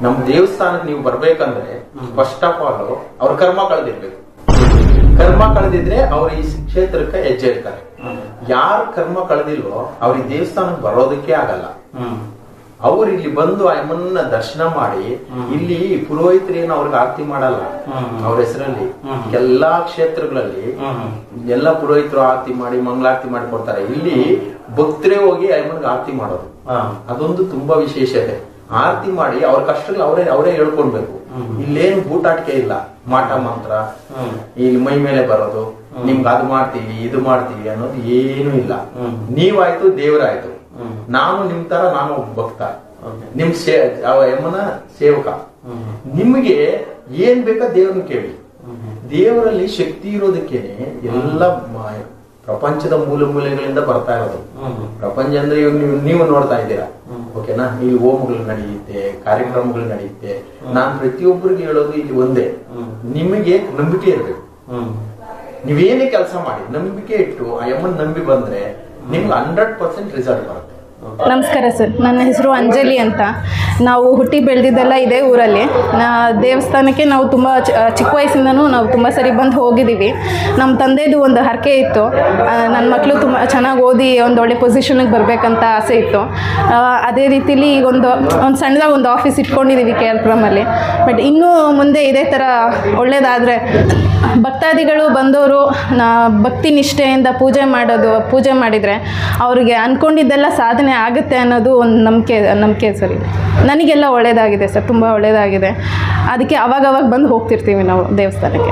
ನಮ್ ದೇವಸ್ಥಾನಕ್ಕೆ ನೀವು ಬರ್ಬೇಕಂದ್ರೆ ಫಸ್ಟ್ ಆಫ್ ಆಲ್ ಅವ್ರ ಕರ್ಮ ಕಳೆದಿರ್ಬೇಕು. ಕರ್ಮ ಕಳೆದಿದ್ರೆ ಅವ್ರ ಈ ಕ್ಷೇತ್ರಕ್ಕೆ ಹೆಜ್ಜೆ ಇರ್ತಾರೆ. ಯಾರು ಕರ್ಮ ಕಳೆದಿಲ್ವೋ ಅವ್ರಿಗೆ ದೇವಸ್ಥಾನಕ್ಕೆ ಬರೋದಕ್ಕೆ ಆಗಲ್ಲ. ಅವ್ರು ಇಲ್ಲಿ ಬಂದು ಅಮ್ಮನ್ನ ದರ್ಶನ ಮಾಡಿ, ಇಲ್ಲಿ ಪುರೋಹಿತರೇನು ಅವ್ರಿಗೆ ಆರತಿ ಮಾಡಲ್ಲ ಅವ್ರ ಹೆಸರಲ್ಲಿ. ಎಲ್ಲಾ ಕ್ಷೇತ್ರಗಳಲ್ಲಿ ಎಲ್ಲಾ ಪುರೋಹಿತರು ಆರತಿ ಮಾಡಿ ಮಂಗಳಾರತಿ ಮಾಡಿ ಕೊಡ್ತಾರೆ. ಇಲ್ಲಿ ಭಕ್ತರೇ ಹೋಗಿ ಅಮ್ಮನ್ಗೆ ಆರತಿ ಮಾಡೋದು, ಅದೊಂದು ತುಂಬಾ ವಿಶೇಷತೆ. ಆರತಿ ಮಾಡಿ ಅವ್ರ ಕಷ್ಟಗಳು ಅವರೇ ಹೇಳ್ಕೊಡ್ಬೇಕು. ಇಲ್ಲೇನು ಬೂಟಾಟಿಕೆ ಇಲ್ಲ, ಮಾಟ ಮಂತ್ರ ಇಲ್ಲಿ ಮೈ ಮೇಲೆ ಬರೋದು, ನಿಮ್ಗೆ ಅದು ಮಾಡ್ತೀವಿ ಇದು ಮಾಡ್ತೀವಿ ಅನ್ನೋದು ಏನು ಇಲ್ಲ. ನೀವಾಯ್ತು ದೇವರಾಯ್ತು. ನಾನು ನಿಮ್ ತರ ನಾನು ಒಬ್ಬ ಭಕ್ತ, ನಿಮ್ ಯಮನ ಸೇವಕ. ನಿಮ್ಗೆ ಏನ್ ಬೇಕಾ ದೇವ್ರನ್ನ ಕೇಳಿ. ದೇವರಲ್ಲಿ ಶಕ್ತಿ ಇರೋದಕ್ಕೇನೆ ಎಲ್ಲ ಪ್ರಪಂಚದ ಮೂಲ ಮೂಲೆಗಳಿಂದ ಬರ್ತಾ ಇರೋದು. ಪ್ರಪಂಚ ಅಂದ್ರೆ ನೀವು ನೋಡ್ತಾ ಇದ್ದೀರಾ, ಓಕೆನಾ? ಇಲ್ಲಿ ಹೋಮಗಳು ನಡೆಯುತ್ತೆ, ಕಾರ್ಯಕ್ರಮಗಳು ನಡೆಯುತ್ತೆ. ನಾನ್ ಪ್ರತಿಯೊಬ್ಬರಿಗೆ ಹೇಳೋದು ಇಲ್ಲಿ ಒಂದೇ, ನಿಮಗೆ ನಂಬಿಕೆ ಇರ್ಬೇಕು. ನೀವೇನೇ ಕೆಲಸ ಮಾಡಿ ನಂಬಿಕೆ ಇಟ್ಟು ಆ ಯಮ್ಮನ್ ನಂಬಿ ಬಂದ್ರೆ ನಿಮ್ಗೆ 100% ರಿಸಲ್ಟ್ ಬರುತ್ತೆ. ನಮಸ್ಕಾರ ಸರ್, ನನ್ನ ಹೆಸರು ಅಂಜಲಿ ಅಂತ. ನಾವು ಹುಟ್ಟಿ ಬೆಳೆದಿದ್ದೆಲ್ಲ ಇದೇ ಊರಲ್ಲಿ. ದೇವಸ್ಥಾನಕ್ಕೆ ನಾವು ತುಂಬ ಚಿಕ್ಕ ವಯಸ್ಸಿಂದನೂ ನಾವು ತುಂಬ ಸರಿ ಬಂದು ಹೋಗಿದ್ದೀವಿ. ನಮ್ಮ ತಂದೆದು ಒಂದು ಹರಕೆ ಇತ್ತು, ನನ್ನ ಮಕ್ಕಳು ತುಂಬ ಚೆನ್ನಾಗಿ ಓದಿ ಒಂದು ಒಳ್ಳೆ ಪೊಸಿಷನ್ಗೆ ಬರಬೇಕಂತ ಆಸೆ ಇತ್ತು. ಅದೇ ರೀತಿಲಿ ಈಗ ಒಂದು ಸಣ್ಣದಾಗಿ ಒಂದು ಆಫೀಸ್ ಇಟ್ಕೊಂಡಿದ್ದೀವಿ KRPುರಮಲ್ಲಿ. ಬಟ್ ಇನ್ನೂ ಮುಂದೆ ಇದೇ ಥರ ಒಳ್ಳೆಯದಾದರೆ ಭಕ್ತಾದಿಗಳು ಬಂದವರು ಭಕ್ತಿ ನಿಷ್ಠೆಯಿಂದ ಪೂಜೆ ಮಾಡಿದರೆ ಅವ್ರಿಗೆ ಅಂದ್ಕೊಂಡಿದ್ದೆಲ್ಲ ಸಾಧನೆ ಆಗುತ್ತೆ ಅನ್ನೋದು ಒಂದು ನಂಬಿಕೆ ಸರ್. ನನಗೆಲ್ಲ ಒಳ್ಳೆಯದಾಗಿದೆ ಸರ್, ತುಂಬ ಒಳ್ಳೆಯದಾಗಿದೆ. ಅದಕ್ಕೆ ಅವಾಗವಾಗ ಬಂದು ಹೋಗ್ತಿರ್ತೀವಿ ನಾವು ದೇವಸ್ಥಾನಕ್ಕೆ.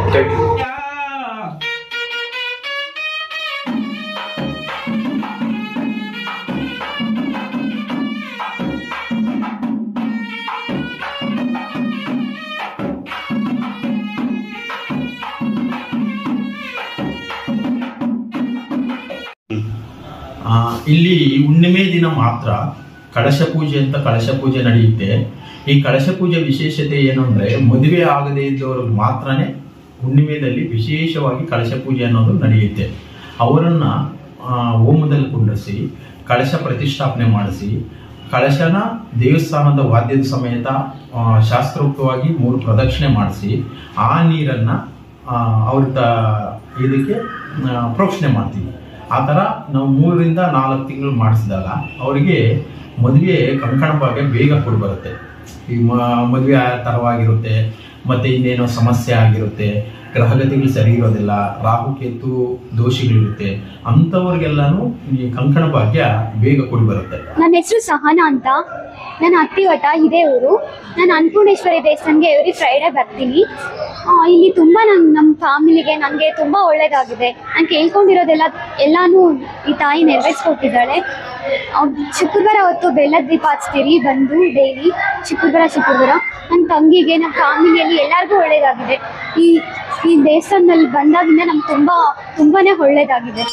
ಇಲ್ಲಿ ಹುಣ್ಣಿಮೆ ದಿನ ಮಾತ್ರ ಕಳಶ ಪೂಜೆ ಅಂತ ಕಳಶ ಪೂಜೆ ನಡೆಯುತ್ತೆ. ಈ ಕಳಶ ಪೂಜೆ ವಿಶೇಷತೆ ಏನು ಅಂದ್ರೆ, ಮದುವೆ ಆಗದೇ ಇದ್ದವ್ರಿಗೆ ಮಾತ್ರನೇ ಹುಣ್ಣಿಮೆಯಲ್ಲಿ ವಿಶೇಷವಾಗಿ ಕಳಶ ಪೂಜೆ ಅನ್ನೋದು ನಡೆಯುತ್ತೆ. ಅವರನ್ನ ಹೋಮದಲ್ಲಿ ಕುಂಡ್ರಿಸಿ ಕಳಶ ಪ್ರತಿಷ್ಠಾಪನೆ ಮಾಡಿಸಿ, ಕಳಶನ ದೇವಸ್ಥಾನದ ವಾದ್ಯದ ಸಮೇತ ಶಾಸ್ತ್ರೋಕ್ತವಾಗಿ 3 ಪ್ರದಕ್ಷಿಣೆ ಮಾಡಿಸಿ, ಆ ನೀರನ್ನ ಅವ್ರ ಇದಕ್ಕೆ ಪ್ರೋಕ್ಷಣೆ ಮಾಡ್ತೀವಿ. ಆ ಥರ ನಾವು 3 ರಿಂದ 4 ತಿಂಗಳು ಮಾಡಿಸಿದಾಗ ಅವರಿಗೆ ಮದುವೆ ಕಂಕಣ ಭಾಗ್ಯ ಬೇಗ ಕೊಡು ಬರುತ್ತೆ. ಈ ಮದುವೆ ತರವಾಗಿರುತ್ತೆ, ಮತ್ತೆ ಇನ್ನೇನೋ ಸಮಸ್ಯೆ ಆಗಿರುತ್ತೆ, ಗ್ರಹಗತಿಗಳು ಸರಿ ಇರೋದಿಲ್ಲ, ರಾಹುಕೇತು ದೋಷಗಳಿರುತ್ತೆ, ಅಂಥವ್ರಿಗೆಲ್ಲಾನು ಈ ಕಂಕಣ ಭಾಗ್ಯ ಬೇಗ ಕೊಡು ಬರುತ್ತೆ. ನನ್ನ ಹೆಸರು ಸಹನಾ ಅಂತ. ನಾನು ಅತ್ತಿವಟ, ಇದೇ ಊರು. ನಾನು ಅನ್ನಪೂರ್ಣೇಶ್ವರಿ ದೇವಸ್ಥಾನಕ್ಕೆ ಎವ್ರಿ ಫ್ರೈಡೇ ಬರ್ತೀನಿ. ಇಲ್ಲಿ ತುಂಬ ನಮ್ಮ ಫ್ಯಾಮಿಲಿಗೆ ನನಗೆ ತುಂಬ ಒಳ್ಳೆಯದಾಗಿದೆ. ನಾನು ಕೇಳ್ಕೊಂಡಿರೋದೆಲ್ಲನೂ ಈ ತಾಯಿ ನೆರವೇರಿಸ್ಕೊಟ್ಟಿದ್ದಾಳೆ. ಶುಕ್ರವಾರ ಹೊತ್ತು ಬೆಲ್ಲದ ದೀಪ ಹಚ್ತೀರಿ ಬಂದು ಡೈಲಿ, ಶುಕ್ರವಾರ. ನನ್ನ ತಂಗಿಗೆ, ನಮ್ಮ ಫ್ಯಾಮಿಲಿಯಲ್ಲಿ ಎಲ್ಲರಿಗೂ ಒಳ್ಳೆಯದಾಗಿದೆ. ಈ ದೇವಸ್ಥಾನದಲ್ಲಿ ಬಂದಾಗಿಂದ ನಮ್ಗೆ ತುಂಬಾ ಒಳ್ಳೆಯದಾಗಿದೆ.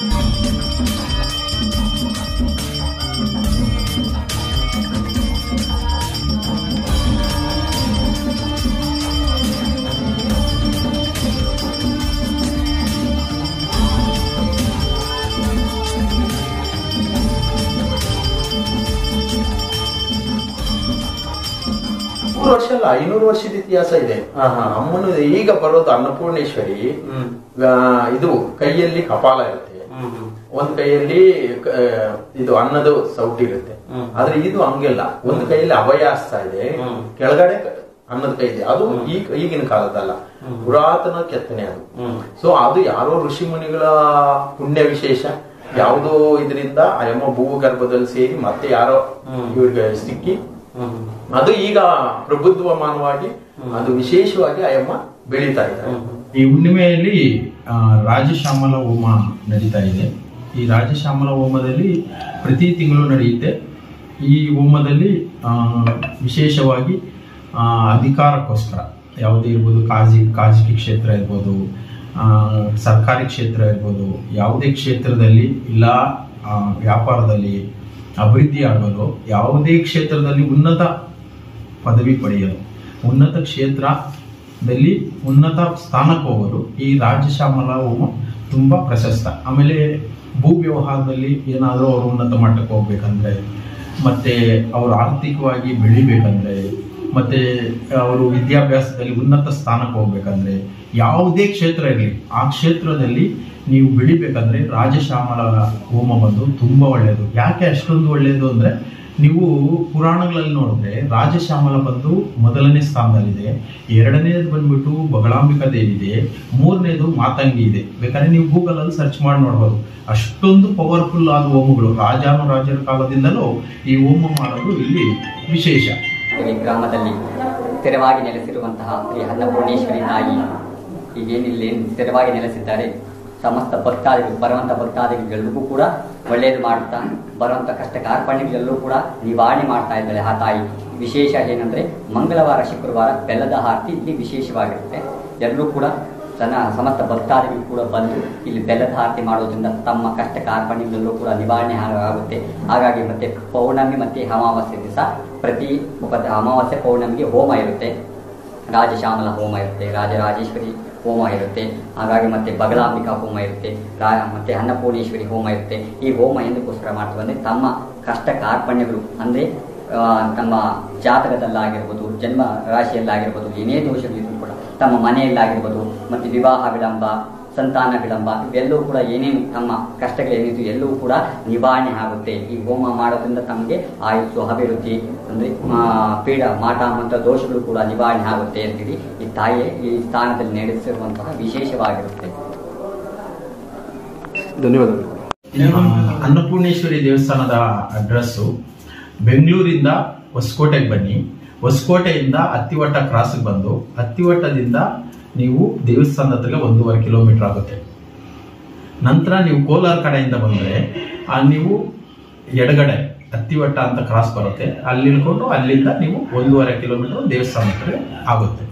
ವರ್ಷ ಅಲ್ಲ, 500 ವರ್ಷದ ಇತಿಹಾಸ ಇದೆ. ಅಮ್ಮನ ಈಗ ಬರೋದು ಅನ್ನಪೂರ್ಣೇಶ್ವರಿ. ಇದು ಕೈಯಲ್ಲಿ ಕಪಾಲ ಇರುತ್ತೆ, ಒಂದ್ ಕೈಯಲ್ಲಿ ಇದು ಅನ್ನದ ಸೌಟಿ ಇರುತ್ತೆ. ಆದ್ರೆ ಇದು ಹಂಗೆಲ್ಲ, ಒಂದು ಕೈಯಲ್ಲಿ ಅಭಯ ಹಸ್ತ ಇದೆ, ಕೆಳಗಡೆ ಅನ್ನದ ಕೈ ಇದೆ. ಅದು ಈಗಿನ ಕಾಲದಲ್ಲ, ಪುರಾತನ ಕೆತ್ತನೆ ಅದು. ಸೊ ಅದು ಯಾರೋ ಋಷಿ ಮುನಿಗಳ ಪುಣ್ಯ ವಿಶೇಷ. ಯಾವುದೋ ಇದರಿಂದ ಅಯ್ಯಮ್ಮ ಭೂಗರ್ಭದಲ್ಲಿ ಸೇರಿ ಮತ್ತೆ ಯಾರೋ ಇವ್ರಿಗೆ ಸಿಕ್ಕಿ ಅದು ಈಗ ಪ್ರಬುದ್ಧಮಾನವಾಗಿ ಅದು ವಿಶೇಷವಾಗಿ ಅಯ್ಯಮ್ಮ ಬೆಳೀತಾ ಇದ್ದಾರೆ. ಈ ಹುಣ್ಣಿಮೆಯಲ್ಲಿ ರಾಜಶ್ಯಾಮಲ ಹೋಮ ನಡೀತಾ ಇದೆ. ಈ ರಾಜಶ್ಯಾಮಲ ಹೋಮದಲ್ಲಿ ಪ್ರತಿ ತಿಂಗಳು ನಡೆಯುತ್ತೆ. ಈ ಹೋಮದಲ್ಲಿ ವಿಶೇಷವಾಗಿ ಅಧಿಕಾರಕ್ಕೋಸ್ಕರ ಯಾವುದೇ ಇರ್ಬೋದು, ಕಾಜಿಕಿ ಕ್ಷೇತ್ರ ಇರ್ಬೋದು, ಸರ್ಕಾರಿ ಕ್ಷೇತ್ರ ಇರ್ಬೋದು, ಯಾವುದೇ ಕ್ಷೇತ್ರದಲ್ಲಿ ಇಲ್ಲ ವ್ಯಾಪಾರದಲ್ಲಿ ಅಭಿವೃದ್ಧಿ ಆಗಲು, ಯಾವುದೇ ಕ್ಷೇತ್ರದಲ್ಲಿ ಉನ್ನತ ಪದವಿ ಪಡೆಯಲು, ಉನ್ನತ ಕ್ಷೇತ್ರದಲ್ಲಿ ಉನ್ನತ ಸ್ಥಾನಕ್ಕೆ ಹೋಗಲು ಈ ರಾಜಶ್ಯಾಮಲ ಹೋಮ ತುಂಬ ಪ್ರಶಸ್ತ. ಆಮೇಲೆ ಭೂ ವ್ಯವಹಾರದಲ್ಲಿ ಏನಾದರೂ ಅವರು ಉನ್ನತ ಮಟ್ಟಕ್ಕೆ ಹೋಗ್ಬೇಕಂದ್ರೆ, ಮತ್ತೆ ಅವರು ಆರ್ಥಿಕವಾಗಿ ಬೆಳಿಬೇಕಂದ್ರೆ, ಮತ್ತೆ ಅವರು ವಿದ್ಯಾಭ್ಯಾಸದಲ್ಲಿ ಉನ್ನತ ಸ್ಥಾನಕ್ಕೆ ಹೋಗ್ಬೇಕಂದ್ರೆ ಯಾವುದೇ ಕ್ಷೇತ್ರ ಇರಲಿ ಆ ಕ್ಷೇತ್ರದಲ್ಲಿ ನೀವು ಬೆಳಿಬೇಕಂದ್ರೆ ರಾಜಶ್ಯಾಮಲ ಹೋಮ ಬಂದು ತುಂಬ ಒಳ್ಳೆಯದು. ಯಾಕೆ ಅಷ್ಟೊಂದು ಒಳ್ಳೆಯದು ಅಂದರೆ ನೀವು ಪುರಾಣಗಳಲ್ಲಿ ನೋಡಿದ್ರೆ ರಾಜಶ್ಯಾಮಲ ಬಂದು ಮೊದಲನೇ ಸ್ಥಾನದಲ್ಲಿದೆ, ಎರಡನೇದು ಬಂದ್ಬಿಟ್ಟು ಬಗಳಾಂಬಿಕಾ ದೇವಿ ಇದೆ, ಮೂರನೇದು ಮಾತಂಗಿ ಇದೆ. ಬೇಕಾದ್ರೆ ನೀವು ಗೂಗಲಲ್ಲಿ ಸರ್ಚ್ ಮಾಡಿ ನೋಡ್ಬೋದು. ಅಷ್ಟೊಂದು ಪವರ್ಫುಲ್ ಆದ ಹೋಮಗಳು ರಾಜಾನುರಾಜರ ಕಾಲದಿಂದಲೂ ಈ ಹೋಮ ಮಾಡೋದು ಇಲ್ಲಿ ವಿಶೇಷ. ಈ ಗ್ರಾಮದಲ್ಲಿ ಸ್ಥಿರವಾಗಿ ನೆಲೆಸಿರುವಂತಹ ಶ್ರೀ ಅನ್ನಪೂರ್ಣೇಶ್ವರಿ ತಾಯಿ ಈಗೇನಿಲ್ಲಿ ಸ್ಥಿರವಾಗಿ ನೆಲೆಸಿದ್ದಾರೆ. ಸಮಸ್ತ ಭಕ್ತಾದಿಗಳು ಬರುವಂಥ ಭಕ್ತಾದಿಗಳಿಗೆಲ್ಲರಿಗೂ ಕೂಡ ಒಳ್ಳೆಯದು ಮಾಡುತ್ತಾ ಬರುವಂಥ ಕಷ್ಟ ಕಾರ್ಪಣ್ಯಗಳೆಲ್ಲರೂ ಕೂಡ ನಿವಾರಣೆ ಮಾಡ್ತಾ ಇದ್ದಾಳೆ ಆ ತಾಯಿ. ವಿಶೇಷ ಏನಂದರೆ ಮಂಗಳವಾರ ಶುಕ್ರವಾರ ಬೆಲ್ಲದ ಆರತಿ ಇಲ್ಲಿ ವಿಶೇಷವಾಗಿರುತ್ತೆ. ಎಲ್ಲರೂ ಕೂಡ ಸಮಸ್ತ ಭಕ್ತಾದಿಗಳು ಕೂಡ ಬಂದು ಇಲ್ಲಿ ಬೆಲ್ಲದ ಆರತಿ ಮಾಡೋದ್ರಿಂದ ತಮ್ಮ ಕಷ್ಟ ಕಾರ್ಪಣ್ಯಗಳೆಲ್ಲೂ ಕೂಡ ನಿವಾರಣೆ ಆಗುತ್ತೆ. ಹಾಗಾಗಿ ಮತ್ತೆ ಪೌರ್ಣಮಿ ಮತ್ತು ಅಮಾವಾಸ್ಯೆ ದಿವಸ ಪ್ರತಿ ಅಮಾವಾಸ್ಯೆ ಪೌರ್ಣಮಿಗೆ ಹೋಮ ಇರುತ್ತೆ. ರಾಜಶ್ಯಾಮಲ ಹೋಮ ಇರುತ್ತೆ, ರಾಜರಾಜೇಶ್ವರಿ ಹೋಮ ಇರುತ್ತೆ, ಹಾಗಾಗಿ ಮತ್ತೆ ಬಗಲಾಂಬಿಕಾ ಹೋಮ ಇರುತ್ತೆ, ಮತ್ತೆ ಅನ್ನಪೂರ್ಣೇಶ್ವರಿ ಹೋಮ ಇರುತ್ತೆ. ಈ ಹೋಮ ಎಂದಕ್ಕೋಸ್ಕರ ಮಾಡ್ತೀವಿ ಅಂದರೆ ತಮ್ಮ ಕಷ್ಟ ಕಾರ್ಪಣ್ಯಗಳು ಅಂದರೆ ತಮ್ಮ ಜಾತಕದಲ್ಲಾಗಿರ್ಬೋದು, ಜನ್ಮ ರಾಶಿಯಲ್ಲಾಗಿರ್ಬೋದು, ಏನೇ ದೋಷಗಳಿದ್ರು ಕೂಡ ತಮ್ಮ ಮನೆಯಲ್ಲಾಗಿರ್ಬೋದು, ಮತ್ತು ವಿವಾಹ ವಿಳಂಬ, ಸಂತಾನ ವಿಳಂಬ, ಇವೆಲ್ಲವೂ ಕೂಡ ಏನೇನು ತಮ್ಮ ಕಷ್ಟಗಳೇನಿತ್ತು ಎಲ್ಲವೂ ಕೂಡ ನಿವಾರಣೆ ಆಗುತ್ತೆ. ಈ ಹೋಮ ಮಾಡೋದ್ರಿಂದ ತಮಗೆ ಆಯುಸ್ಸು, ಅಭಿವೃದ್ಧಿ ಅಂದರೆ ಪೀಡ ಮಾಟ ಮಂತ್ರ ದೋಷಗಳು ಕೂಡ ನಿವಾರಣೆ ಆಗುತ್ತೆ ಅಂತೇಳಿ ಈ ತಾಯಿಯೇ ಈ ಸ್ಥಾನದಲ್ಲಿ ನಡೆಸಿರುವಂತಹ ವಿಶೇಷವಾಗಿರುತ್ತೆ. ಧನ್ಯವಾದಗಳು. ಅನ್ನಪೂರ್ಣೇಶ್ವರಿ ದೇವಸ್ಥಾನದ ಅಡ್ರೆಸ್ಸು ಬೆಂಗಳೂರಿಂದ ಹೊಸಕೋಟೆಗೆ ಬನ್ನಿ, ಹೊಸಕೋಟೆಯಿಂದ ಅತ್ತಿವಟ್ಟ ಕ್ರಾಸ್ಗೆ ಬಂದು ಅತ್ತಿವಟ್ಟದಿಂದ ನೀವು ದೇವಸ್ಥಾನದ ಹತ್ರ 1.5 ಕಿಲೋಮೀಟರ್ ಆಗುತ್ತೆ. ನಂತರ ನೀವು ಕೋಲಾರ ಕಡೆಯಿಂದ ಬಂದರೆ ನೀವು ಎಡಗಡೆ ಅತ್ತಿವಟ್ಟ ಅಂತ ಕ್ರಾಸ್ ಬರುತ್ತೆ, ಅಲ್ಲಿ ಇಳ್ಕೊಂಡು ಅಲ್ಲಿಂದ ನೀವು 1.5 ಕಿಲೋಮೀಟರ್ ದೇವಸ್ಥಾನ ಹತ್ರ ಆಗುತ್ತೆ.